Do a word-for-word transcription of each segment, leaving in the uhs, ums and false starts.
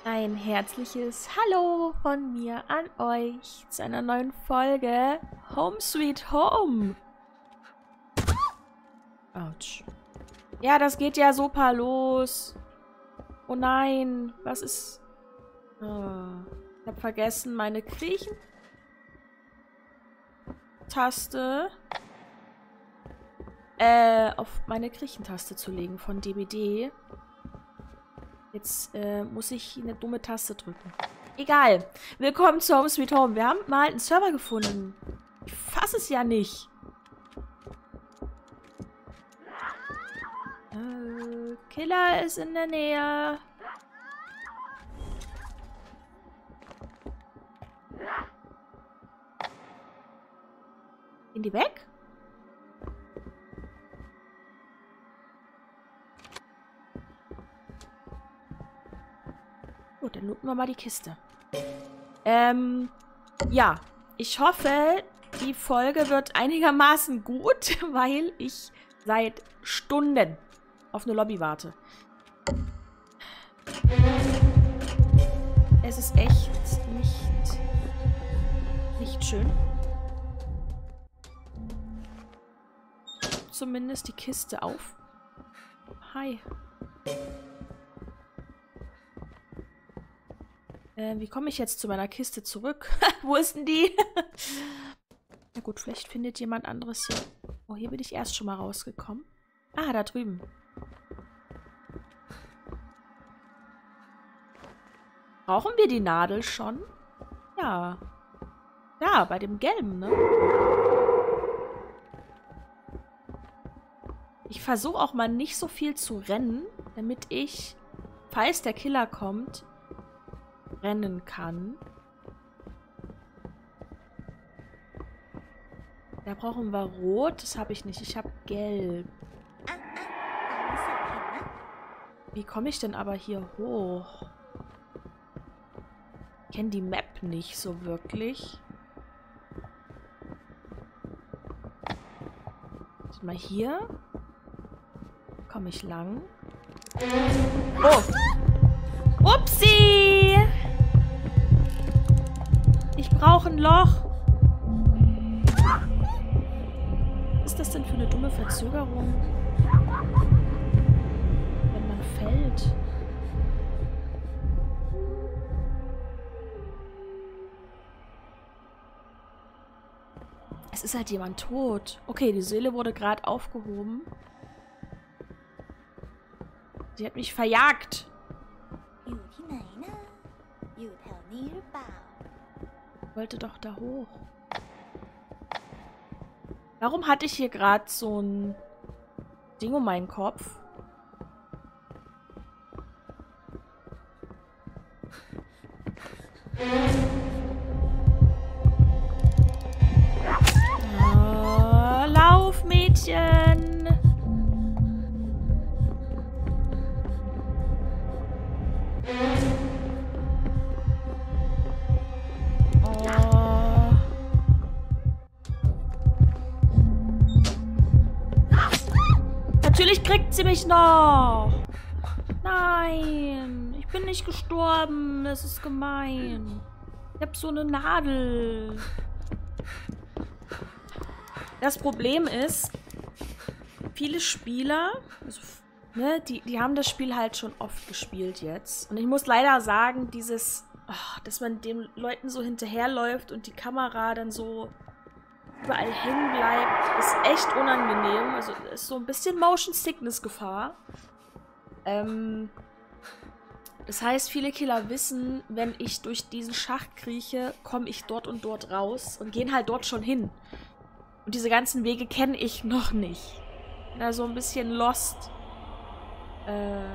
Ein herzliches Hallo von mir an euch zu einer neuen Folge Home Sweet Home. Autsch. Ja, das geht ja super los. Oh nein, was ist... Oh, ich habe vergessen, meine Kriechentaste äh, auf meine Kriechentaste zu legen von D B D. Jetzt äh, muss ich eine dumme Taste drücken. Egal. Willkommen zu Home Sweet Home. Wir haben mal einen Server gefunden. Ich fasse es ja nicht. Äh, Killer ist in der Nähe. Gehen die weg? Gut, dann looten wir mal die Kiste. Ähm, ja. Ich hoffe, die Folge wird einigermaßen gut, weil ich seit Stunden auf eine Lobby warte. Es ist echt nicht, nicht schön. Zumindest die Kiste auf. Hi. Äh, wie komme ich jetzt zu meiner Kiste zurück? Wo ist denn die? Na gut, vielleicht findet jemand anderes hier. Oh, hier bin ich erst schon mal rausgekommen. Ah, da drüben. Brauchen wir die Nadel schon? Ja. Ja, bei dem gelben, ne? Ich versuche auch mal nicht so viel zu rennen, damit ich, falls der Killer kommt, rennen kann. Da brauchen wir Rot. Das habe ich nicht. Ich habe Gelb. Wie komme ich denn aber hier hoch? Ich kenne die Map nicht so wirklich. Mal hier. Komme ich lang? Oh! Upsi! Ich brauche ein Loch. Was ist das denn für eine dumme Verzögerung? Wenn man fällt. Es ist halt jemand tot. Okay, die Seele wurde gerade aufgehoben. Sie hat mich verjagt. Ich wollte doch da hoch. Warum hatte ich hier gerade so ein Ding um meinen Kopf? Oh, lauf, Mädchen! Natürlich kriegt sie mich noch. Nein, ich bin nicht gestorben. Das ist gemein. Ich habe so eine Nadel. Das Problem ist, viele Spieler, also, ne, die, die haben das Spiel halt schon oft gespielt jetzt. Und ich muss leider sagen, dieses, oh, dass man den Leuten so hinterherläuft und die Kamera dann so überall hängen bleibt, ist echt unangenehm. Also ist so ein bisschen Motion Sickness Gefahr. Ähm, das heißt, viele Killer wissen, wenn ich durch diesen Schacht krieche, komme ich dort und dort raus und gehen halt dort schon hin. Und diese ganzen Wege kenne ich noch nicht. Bin da so ein bisschen lost. Äh,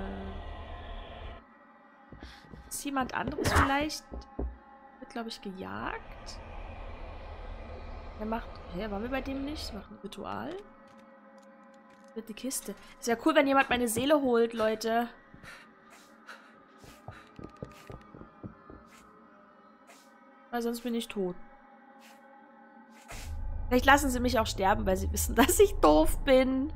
ist jemand anderes vielleicht? Wird, glaube ich, gejagt. Er macht... Hä, waren wir bei dem nicht? Macht ein Ritual. Wird die Kiste. Ist ja cool, wenn jemand meine Seele holt, Leute. Weil sonst bin ich tot. Vielleicht lassen sie mich auch sterben, weil sie wissen, dass ich doof bin.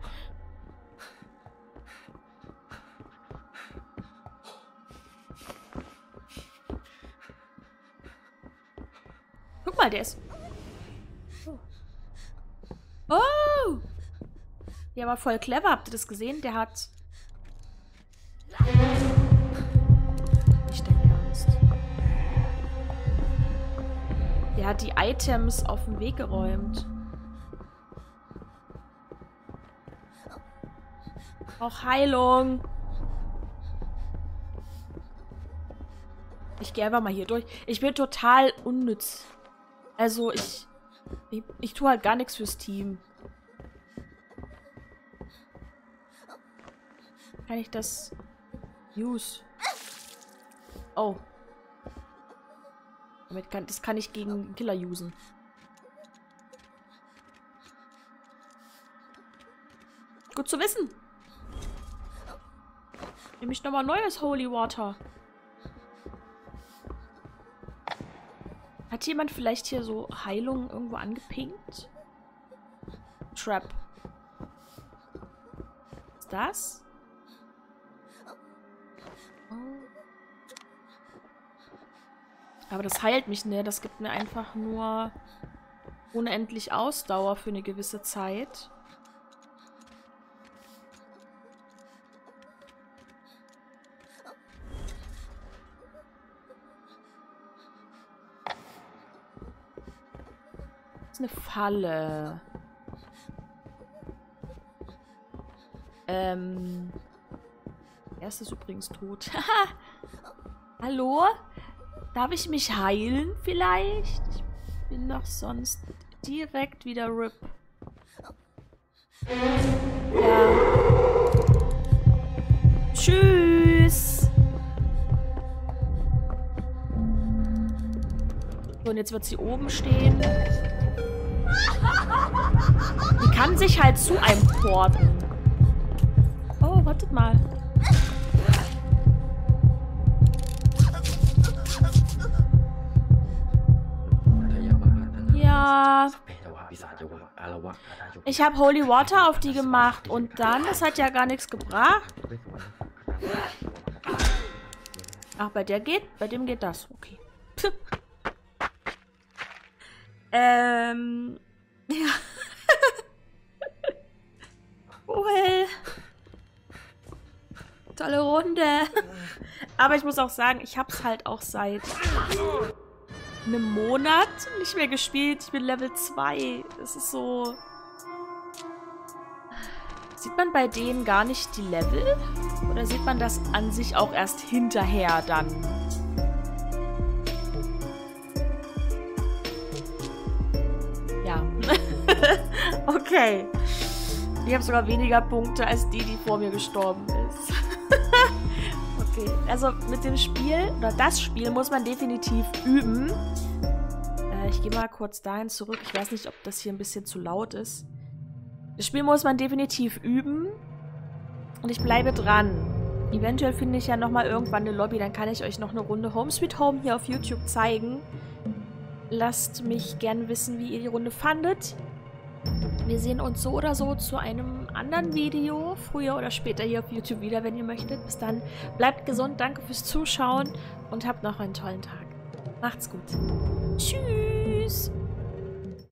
mal, der ist... Oh. Oh! Der war voll clever. Habt ihr das gesehen? Der hat... Nicht dein Ernst. Der hat die Items auf den Weg geräumt. Auch Heilung. Ich gehe einfach mal hier durch. Ich bin total unnütz. Also ich, ich... Ich tue halt gar nichts fürs Team. Kann ich das... Use. Oh. Damit kann, das kann ich gegen Killer usen. Gut zu wissen. Nehme ich nochmal neues Holy Water. Hat jemand vielleicht hier so Heilung irgendwo angepinkt? Trap. Was ist das? Oh. Aber das heilt mich, ne? Das gibt mir einfach nur unendlich Ausdauer für eine gewisse Zeit. Das ist eine Falle. Ähm. Er ist übrigens tot. Hallo? Darf ich mich heilen vielleicht? Ich bin doch sonst direkt wieder R I P. Ja. Tschüss. So, und jetzt wird sie oben stehen. Die kann sich halt zu einem porten. Oh, wartet mal. Ja. Ich habe Holy Water auf die gemacht und dann, das hat ja gar nichts gebracht. Ach, bei der geht, bei dem geht das. Okay. ähm. Ja. Well. Tolle Runde. Aber ich muss auch sagen, ich habe es halt auch seit einem Monat nicht mehr gespielt. Ich bin Level zwei. Das ist so... Sieht man bei denen gar nicht die Level? Oder sieht man das an sich auch erst hinterher dann? Ja. Okay. Ich habe sogar weniger Punkte als die, die vor mir gestorben ist. Okay, also mit dem Spiel, oder das Spiel, muss man definitiv üben. Äh, ich gehe mal kurz dahin zurück. Ich weiß nicht, ob das hier ein bisschen zu laut ist. Das Spiel muss man definitiv üben. Und ich bleibe dran. Eventuell finde ich ja nochmal irgendwann eine Lobby. Dann kann ich euch noch eine Runde Home Sweet Home hier auf YouTube zeigen. Lasst mich gerne wissen, wie ihr die Runde fandet. Wir sehen uns so oder so zu einem anderen Video, früher oder später hier auf YouTube wieder, wenn ihr möchtet. Bis dann, bleibt gesund, danke fürs Zuschauen und habt noch einen tollen Tag. Macht's gut. Tschüss!